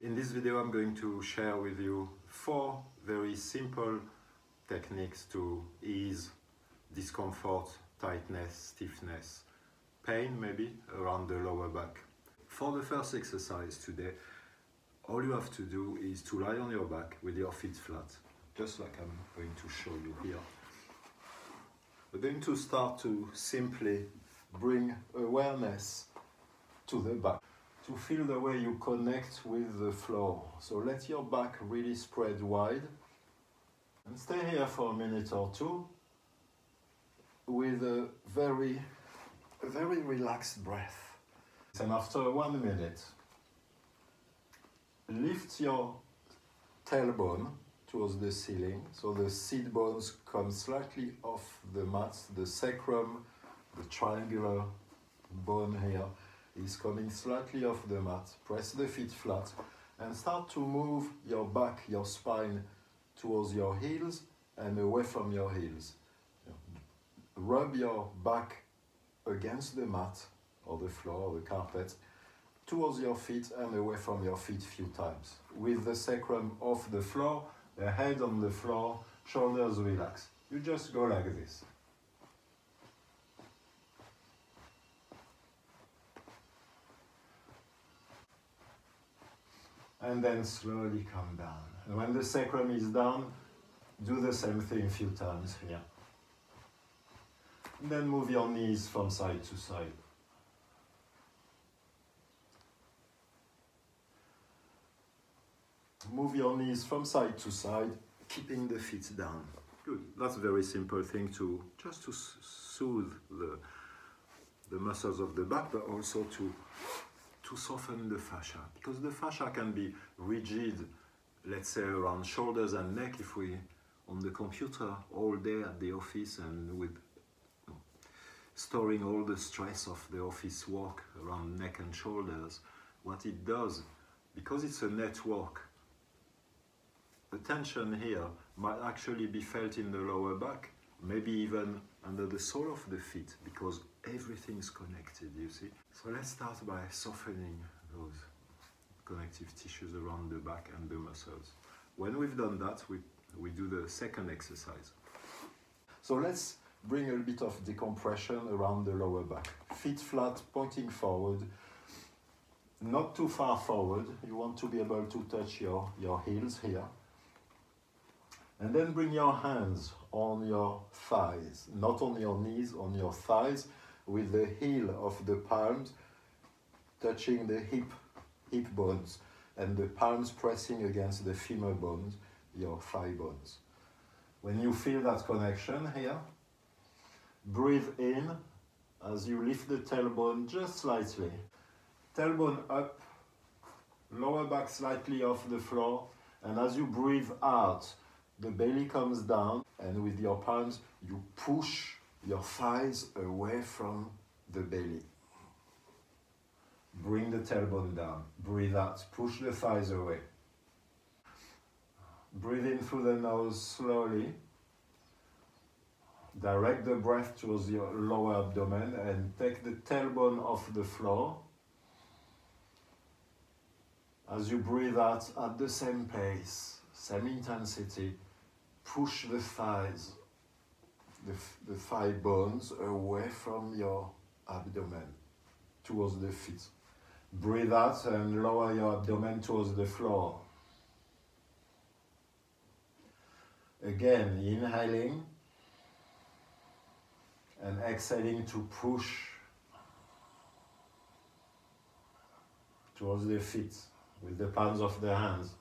In this video I'm going to share with you 4 very simple techniques to ease discomfort, tightness, stiffness, pain maybe around the lower back. For the first exercise today, all you have to do is to lie on your back with your feet flat, just like I'm going to show you here. We're going to start to simply bring awareness to the back, to feel the way you connect with the floor. So let your back really spread wide and stay here for a minute or two with a very relaxed breath. And after 1 minute, lift your tailbone towards the ceiling, so the seat bones come slightly off the mat, the sacrum, the triangular bone here, is coming slightly off the mat. Press the feet flat and start to move your back, your spine towards your heels and away from your heels. Rub your back against the mat or the floor or the carpet towards your feet and away from your feet a few times. With the sacrum off the floor, the head on the floor, shoulders relaxed. You just go like this. And then slowly come down. And when the sacrum is down, do the same thing a few times here. And then move your knees from side to side. Move your knees from side to side, keeping the feet down. Good. That's a very simple thing to just to soothe the muscles of the back, but also to soften the fascia, because the fascia can be rigid, let's say around shoulders and neck if we on the computer all day at the office and with storing all the stress of the office work around neck and shoulders. What it does, because it's a network, the tension here might actually be felt in the lower back, maybe even under the sole of the feet, because everything's connected, you see. So let's start by softening those connective tissues around the back and the muscles. When we've done that, we do the second exercise. So let's bring a bit of decompression around the lower back. Feet flat, pointing forward, not too far forward. You want to be able to touch your heels here. And then bring your hands on your thighs, not on your knees, on your thighs, with the heel of the palms touching the hip bones, and the palms pressing against the femur bones, your thigh bones. When you feel that connection here, breathe in as you lift the tailbone just slightly. Tailbone up, lower back slightly off the floor, and as you breathe out, the belly comes down, and with your palms, you push your thighs away from the belly. Bring the tailbone down. Breathe out. Push the thighs away. Breathe in through the nose slowly. Direct the breath towards your lower abdomen and take the tailbone off the floor. As you breathe out at the same pace, same intensity, push the thighs, the thigh bones away from your abdomen towards the feet. Breathe out and lower your abdomen towards the floor. Again, inhaling and exhaling to push towards the feet with the palms of the hands.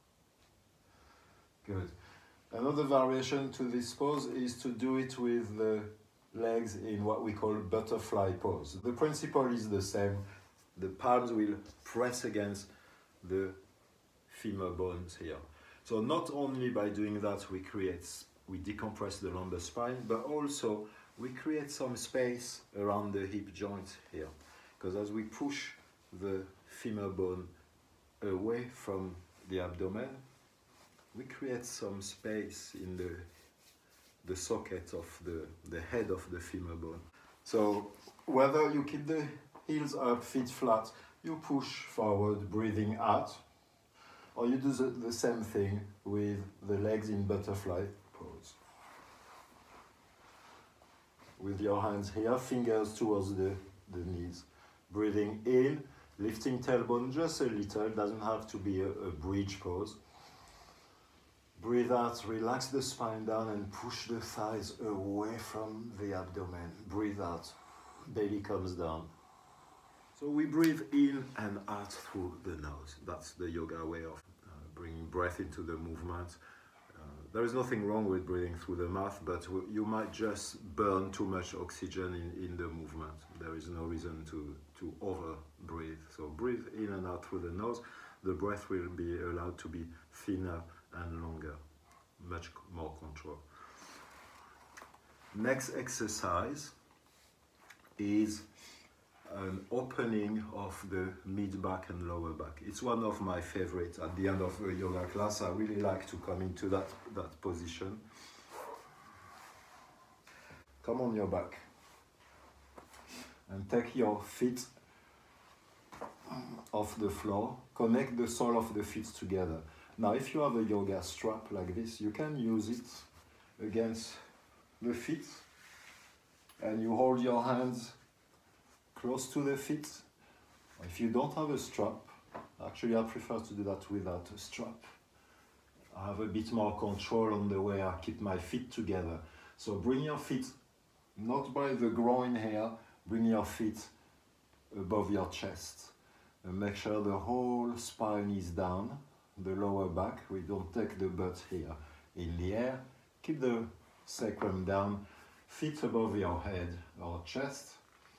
Good. Another variation to this pose is to do it with the legs in what we call butterfly pose. The principle is the same. The palms will press against the femur bones here. So not only by doing that we decompress the lumbar spine, but also we create some space around the hip joint here. Because as we push the femur bone away from the abdomen, we create some space in the socket of the head of the femur bone. So whether you keep the heels up, feet flat, you push forward, breathing out, Or you do the same thing with the legs in butterfly pose. With your hands here, fingers towards the knees. Breathing in, lifting tailbone just a little, doesn't have to be a bridge pose. Breathe out, relax the spine down and push the thighs away from the abdomen. Breathe out, belly comes down. So we breathe in and out through the nose. That's the yoga way of bringing breath into the movement. There is nothing wrong with breathing through the mouth, but you might just burn too much oxygen in the movement. There is no reason to over breathe. So breathe in and out through the nose. The breath will be allowed to be thinner and longer, much more control. Next exercise is an opening of the mid-back and lower back. It's one of my favorites. At the end of a yoga class, I really like to come into that position. Come on your back and take your feet off the floor. Connect the sole of the feet together. Now, if you have a yoga strap like this, you can use it against the feet and you hold your hands close to the feet. If you don't have a strap, actually I prefer to do that without a strap. I have a bit more control on the way I keep my feet together. So bring your feet not by the groin here, bring your feet above your chest. And make sure the whole spine is down, the lower back. We don't take the butt here. In the air, keep the sacrum down, feet above your head or chest.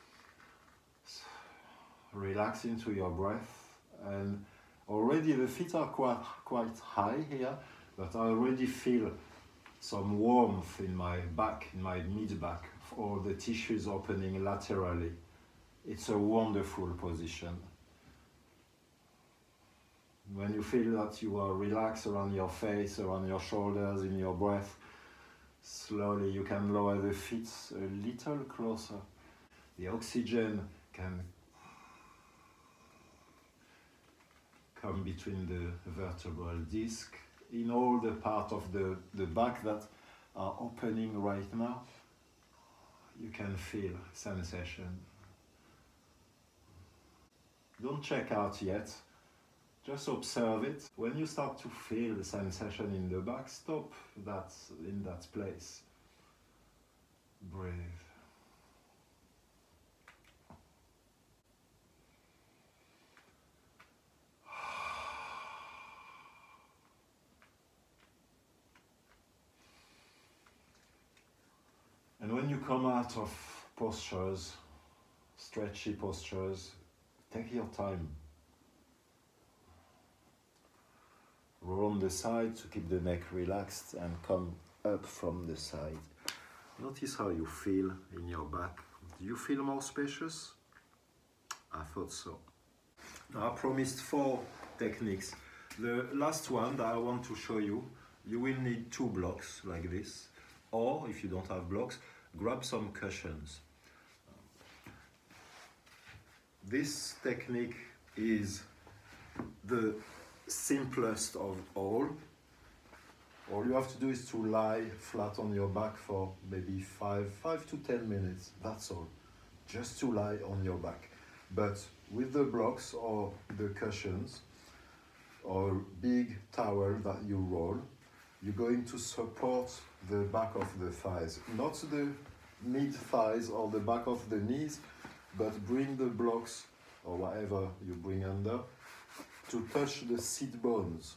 Relax into your breath, and already the feet are quite high here, but I already feel some warmth in my back, in my mid-back, all the tissues opening laterally. It's a wonderful position. When you feel that you are relaxed around your face, around your shoulders, in your breath, slowly you can lower the feet a little closer. The oxygen can come between the vertebral disc in all the part of the back that are opening right now. You can feel sensation. Don't check out yet, just observe it. When you start to feel the sensation in the back, stop that in that place. Breathe. And when you come out of postures, stretchy postures, take your time. Roll on the side to keep the neck relaxed and come up from the side. Notice how you feel in your back. Do you feel more spacious? I thought so. Now I promised 4 techniques. The last one that I want to show you, you will need 2 blocks like this. Or, if you don't have blocks, grab some cushions. This technique is the simplest of all. All you have to do is to lie flat on your back for maybe 5 to 10 minutes. That's all. Just to lie on your back. But with the blocks or the cushions or big towel that you roll, you're going to support the back of the thighs, not the mid thighs or the back of the knees, but bring the blocks or whatever you bring under to touch the sit bones.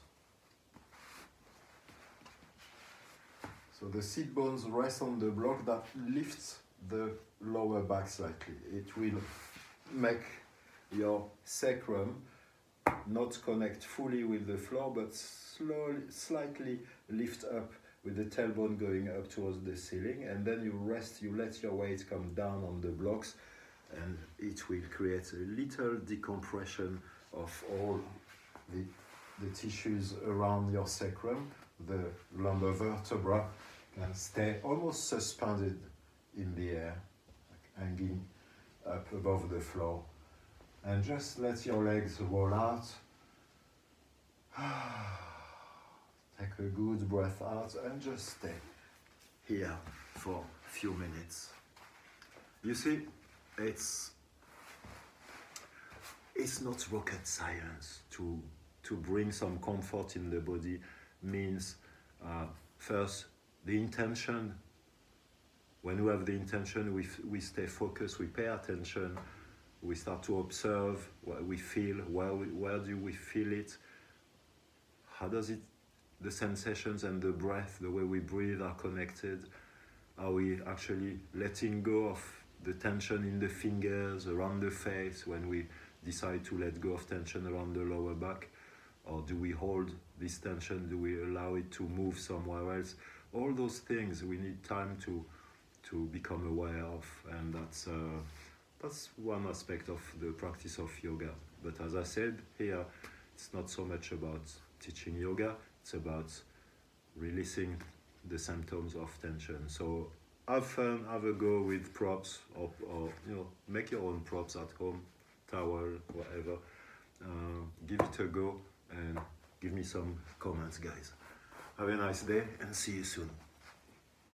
So the sit bones rest on the block that lifts the lower back slightly. It will make your sacrum not connect fully with the floor, but slowly, slightly lift up with the tailbone going up towards the ceiling, and then you rest, you let your weight come down on the blocks, and it will create a little decompression of all the tissues around your sacrum. The lumbar vertebra can stay almost suspended in the air, like hanging up above the floor. And just let your legs roll out. take a good breath out and just stay here for a few minutes. You see, it's not rocket science to bring some comfort in the body. Means first the intention. When we have the intention, we stay focused, we pay attention, we start to observe what we feel, where do we feel it, how does it, the sensations and the breath, the way we breathe are connected. Are we actually letting go of the tension in the fingers, around the face, when we decide to let go of tension around the lower back? Or do we hold this tension? Do we allow it to move somewhere else? All those things we need time to become aware of, and that's one aspect of the practice of yoga. But as I said here, it's not so much about teaching yoga, it's about releasing the symptoms of tension. So have fun, have a go with props, or you know, make your own props at home, towel, whatever. Give it a go and give me some comments, guys. Have a nice day and see you soon.